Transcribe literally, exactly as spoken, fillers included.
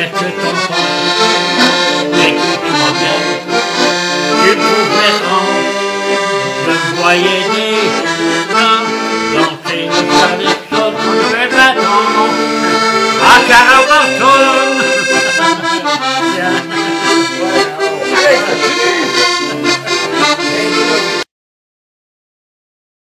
j'espère que t'entends. Écoute-moi bien, tu pouvais quand je me voyais